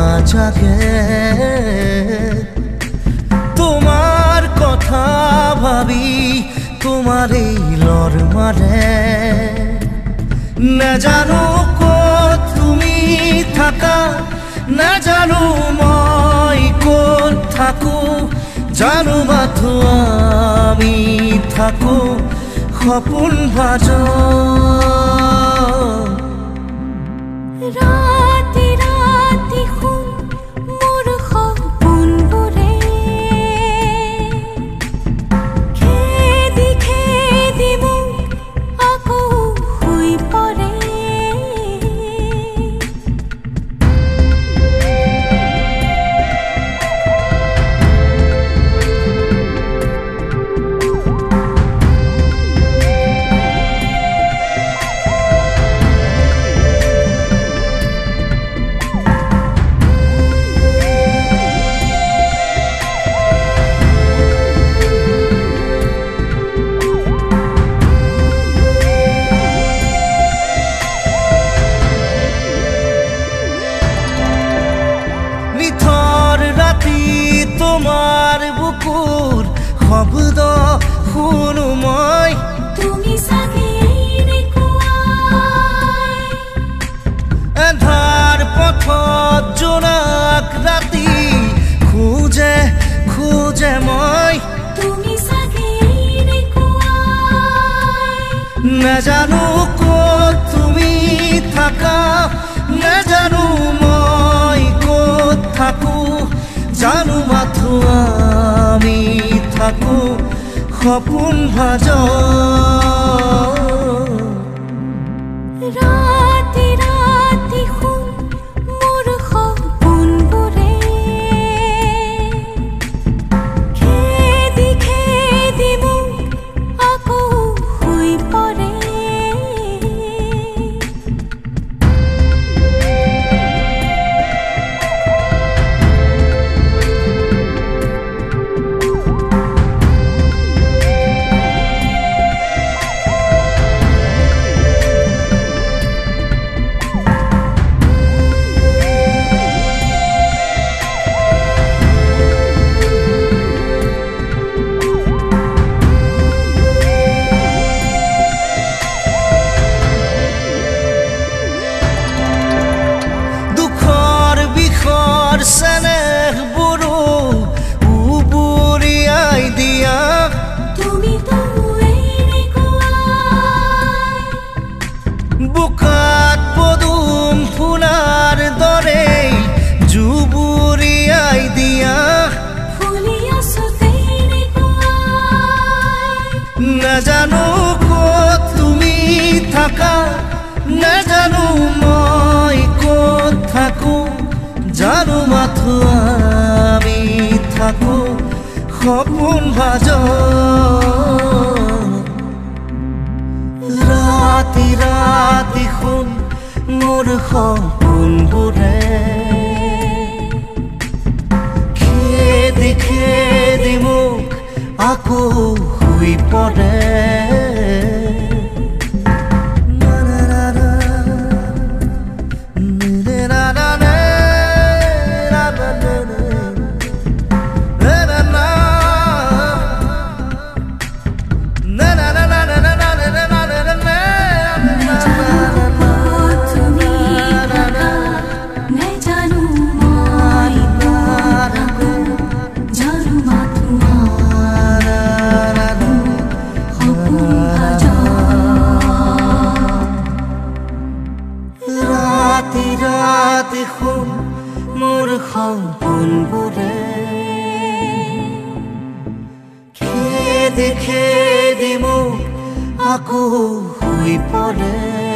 জাগে তোমার কথা ভাবি তোমার এই লর মারে না জানো কত তুমি থাকা না জানো মই কত থাকো জানো মাথো আমি থাকো সপোন ভাজ ৰাতি ৰাতি শুন মোৰ সপোনবোৰে খেদি খেদি মোক আকৌ শুই পৰে তোমার বুকুর শব্দ শুনো মই তুমি চাগে এন্ধাৰ পথত জোনাক ৰাতি খোজে খোজে মই তুমি চাগে নাজানো ক'ত তুমি থাকা নাজানো মই ক'ত থাকো জানো মাথো আমি থাকো সপোন ভাজ ৰাতি ৰাতি শুন মোৰ সপোনবোৰে খেদি খেদি মোক আকৌ শুই পৰে Seneh buru uburiai dia তুমি তো এনে কোৱাই bukat podum fular dore juburiai dia ফুলি আছো তেনে কোৱাই na jano kot tumi thaka na jano moi kot thaku জানো মাথো আমি থাকো সপোন ভাজ ৰাতি ৰাতি শুন মোৰ সপোনবোৰে খেদি খেদি মোক আকৌ শুই পৰে ৰাতি শুন মোৰ সপোনবোৰে খেদি খেদি মোক আকৌ শুই পৰে